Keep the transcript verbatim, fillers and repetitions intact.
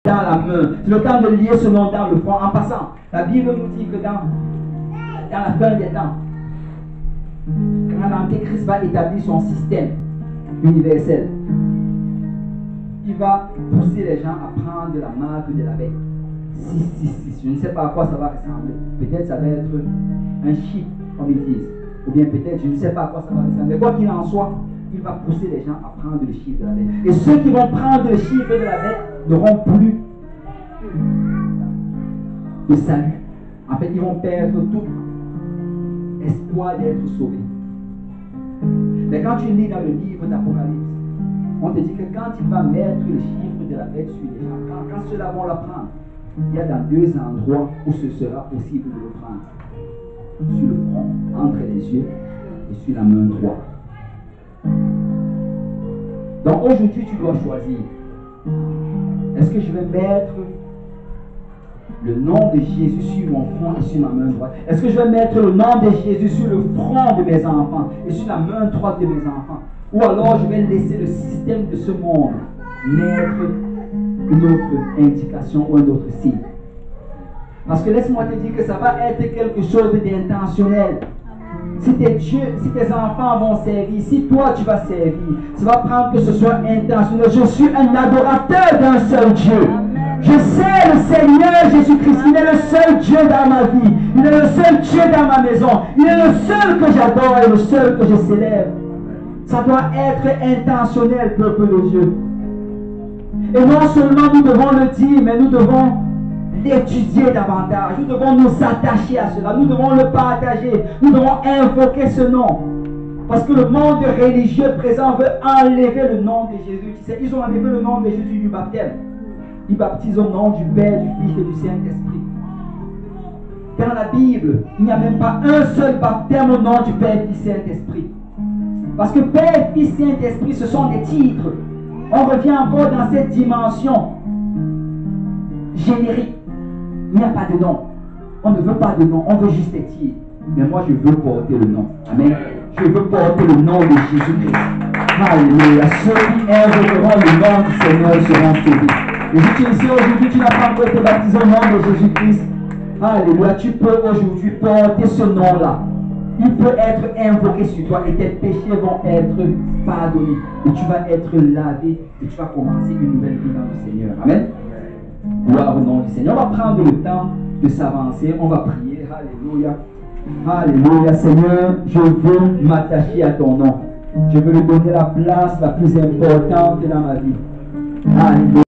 dans la main. C'est le temps de lier ce nom dans le front. En passant, la Bible nous dit que dans, dans la fin des temps, quand l'Antéchrist va établir son système universel, il va pousser les gens à prendre la marque de la bête. six six six. Je ne sais pas à quoi ça va ressembler. Peut-être ça va être un chiffre, comme ils disent. Ou bien peut-être, je ne sais pas à quoi ça va ressembler. Quoi qu'il en soit, il va pousser les gens à prendre le chiffre de la bête. Et ceux qui vont prendre le chiffre de la bête n'auront plus de salut. En fait, ils vont perdre tout espoir d'être sauvés. Mais quand tu lis dans le livre d'Apocalypse, on te dit que quand il va mettre le chiffre de la bête sur les gens, quand, quand ceux-là vont la prendre, il y a dans deux endroits où ce sera possible de le prendre. Sur le front, entre les yeux, et sur la main droite. Donc aujourd'hui, tu dois choisir. Est-ce que je vais mettre le nom de Jésus sur mon front et sur ma main droite? Est-ce que je vais mettre le nom de Jésus sur le front de mes enfants et sur la main droite de mes enfants? Ou alors je vais laisser le système de ce monde mettre une autre indication ou un autre signe? Parce que laisse-moi te dire que ça va être quelque chose d'intentionnel. Si tes dieux, si tes enfants vont servir, si toi tu vas servir, ça va prendre que ce soit intentionnel. Je suis un adorateur d'un seul Dieu. Je sais le Seigneur Jésus-Christ, il est le seul Dieu dans ma vie. Il est le seul Dieu dans ma maison. Il est le seul que j'adore et le seul que je célèbre. Ça doit être intentionnel, peuple de Dieu. Et non seulement nous devons le dire, mais nous devons l'étudier davantage. Nous devons nous attacher à cela. Nous devons le partager. Nous devons invoquer ce nom. Parce que le monde religieux présent veut enlever le nom de Jésus. Tu sais, ils ont enlevé le nom de Jésus du baptême. Ils baptisent au nom du Père, du Fils et du Saint-Esprit. Dans la Bible, il n'y a même pas un seul baptême au nom du Père, Fils et Saint-Esprit. Parce que Père, Fils et Saint-Esprit, ce sont des titres. On revient encore dans cette dimension générique. Il n'y a pas de nom. On ne veut pas de nom, on veut juste des titres. Mais moi, je veux porter le nom. Amen. Je veux porter le nom de Jésus-Christ. Alléluia. Ceux qui invoqueront le nom du Seigneur seront sauvés. Et si tu es ici aujourd'hui, tu n'as pas encore été baptisé au nom de Jésus-Christ. Alléluia. Tu peux aujourd'hui porter ce nom-là. Il peut être invoqué sur toi et tes péchés vont être pardonnés. Et tu vas être lavé et tu vas commencer une nouvelle vie dans le Seigneur. Amen. Gloire au nom du Seigneur. On va prendre le temps de s'avancer. On va prier. Alléluia. Alléluia. Seigneur, je veux m'attacher à ton nom. Je veux lui donner la place la plus importante dans ma vie. Alléluia.